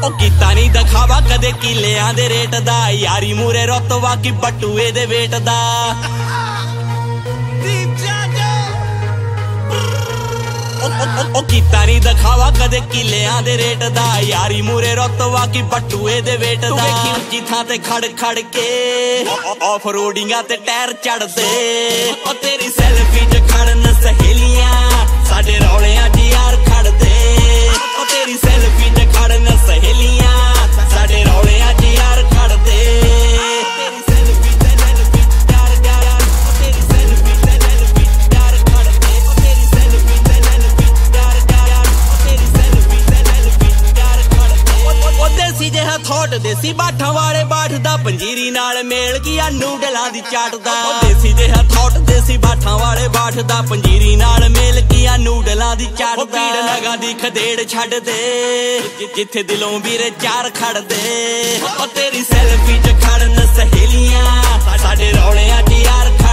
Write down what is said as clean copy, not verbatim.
कीता नहीं दिखावा कदे किलियां दे रेट दा, यारी मूरे रुतबा की बटूए दे वेट दा। कीता नहीं दिखावा कदे किलियां दे रेट दा, यारी मूरे रुतबा की बटूए दे वेट दा। उच्ची थां ते खड़ खड़ के ऑफ रोडिंगा ते टायर चढ़ दे, तेरी सेल्फी च खड़न सहेलियां साडे रौलियां च यार खड़ दे। तेरी सेल्फी च खड़न सहेलियां साडे रौलियां च यार खड़ दे। तेरी सेल्फी ते सेल्फी यार यार, तेरी सेल्फी ते सेल्फी यार खड़ दे। तेरी सेल्फी ते सेल्फी यार यार, तेरी सेल्फी ते सेल्फी यार खड़ दे। देसी जिहा थॉट देसी बाठां वाले बाठ दा, पंजीरी नाल मेल किया नूडलां दी चाट दा। देसी जिहा थॉट देसी बाठां वाले बाठ दा, पंजीरी नाल मेल किया नूडलां दी चाट दा। पीड़ लगा दी खदेड़ छड्ड दे, जिथे दिलों वीरे चार खड़ दे। तेरी सेल्फी च खड़न सहेलियां साडे रौलियां च यार